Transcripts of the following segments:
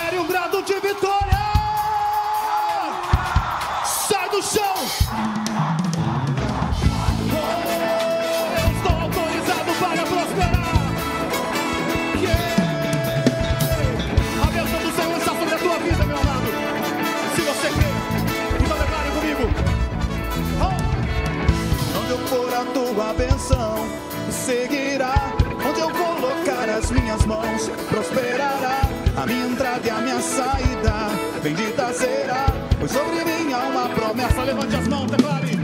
libere um brado de vitória. Sai do chão. Eu estou autorizado para prosperar. A bênção do Senhor está sobre a tua vida, meu amado. Se você crê, então declare comigo. Onde eu for a tua bênção seguirá. Onde eu colocar as minhas mãos prosperará. A minha entrada e a minha saída bendita será. Pois sobre mim há uma promessa. Levante as mãos, declare.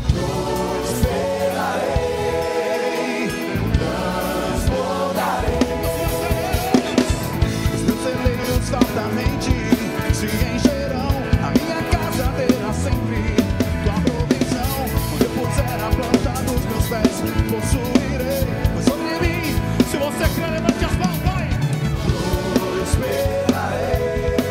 Prosperarei, transbordarei. Os meus celeiros fartamente se encherão. A minha casa terá sempre tua provisão. Onde eu puser a planta dos meus pés possuirei. Pois sobre mim, se você crê, levante as mãos, vai. Prosperarei.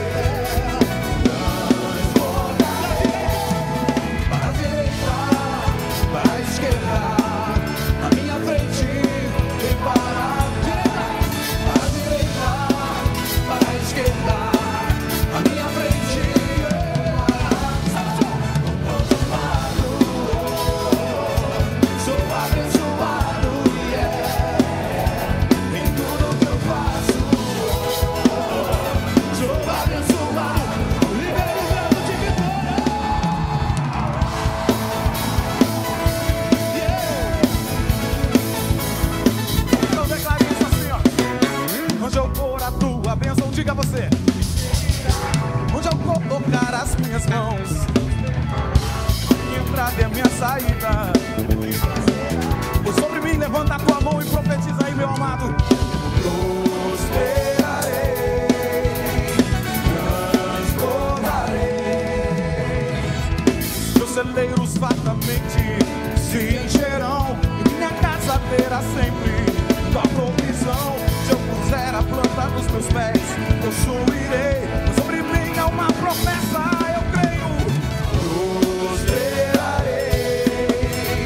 Diga você. Onde eu colocar as minhas mãos, minha entrada e a minha saída. Pois sobre mim levanta a tua mão e profetiza aí, meu amado. Prosperarei, transbordarei. Meus celeiros fartamente se encherão. E minha casa terá sempre tua provisão. Se eu puser a planta dos meus pés, possuirei. Sobre mim há uma promessa, eu creio. Prosperarei,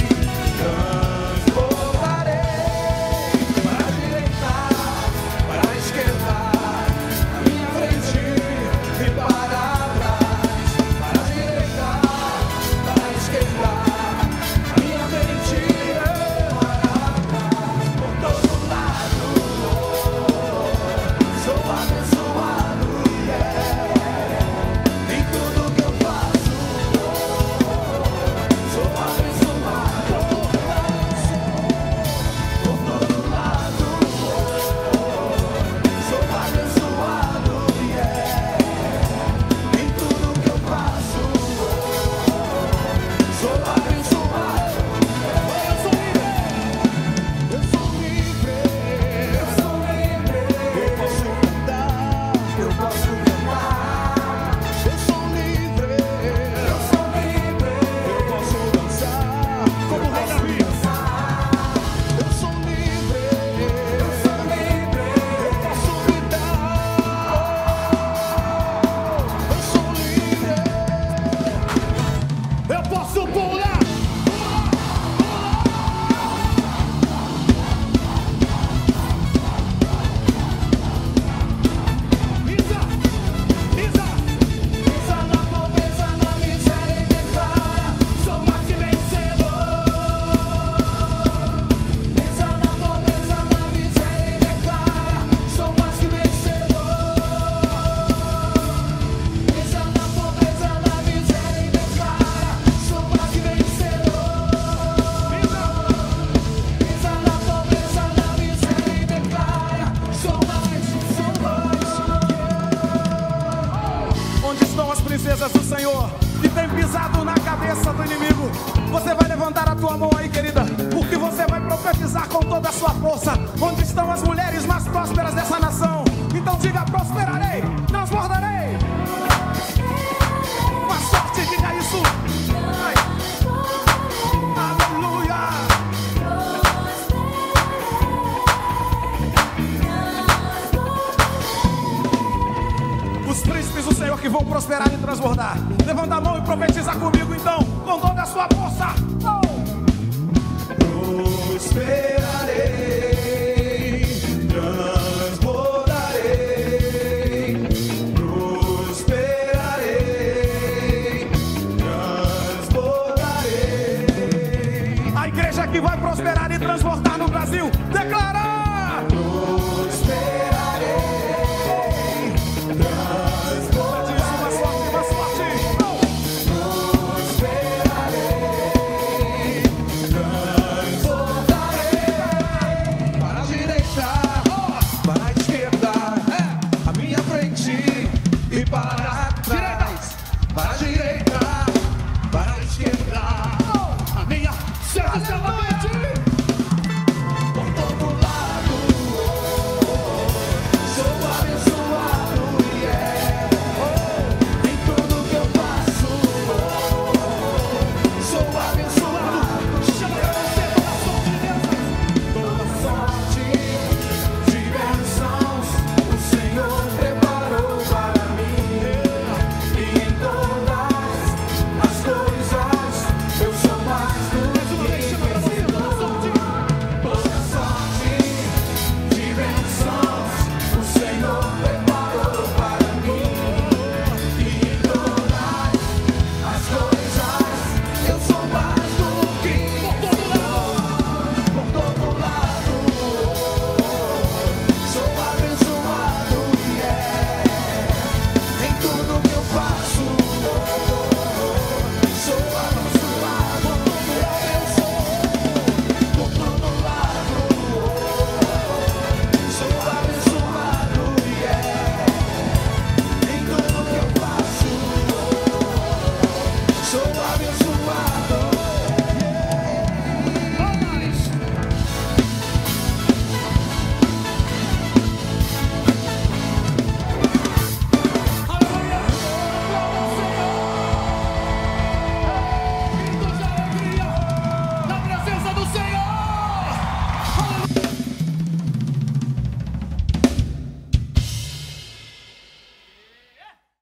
transbordarei. Para a direita, para a esquerda, na minha frente e para trás. Para a direita, para a esquerda, na minha frente e para trás. Por todo lado, sou abençoado, em tudo que eu faço, sou abençoado. Por todo lado, sou abençoado, em tudo que eu faço, sou abençoado. Eu sou livre, eu sou livre, eu posso cantar, eu posso cantar. Eu sou livre, eu posso dançar, como o rei Davi. Eu sou livre, eu posso gritar. Eu sou livre, eu posso pular. Pisa na pobreza, na miséria e declara: sou mais que vencedor. Pisa na pobreza, na miséria e declara: sou mais que vencedor. Pisa na pobreza, na miséria e declara: sou mais que vencedor. Pisa na pobreza, na miséria e declara: sou mais. Onde estão as princesas do Senhor que tem pisado na cabeça do inimigo? Você vai levantar a tua mão aí, querida, porque você vai profetizar com toda a sua força. Onde estão as mulheres mais prósperas dessa nação? Então diga: prosperarei, transbordarei. Com a sorte, diga isso. Ai. Aleluia. Os príncipes do Senhor que vão prosperar e transbordar. Levanta a mão e profetiza comigo então, com toda a sua força. Prosperarei, transbordarei. que vai prosperar e transportar no Brasil. Declara! Para a direita, para a esquerda, a minha certa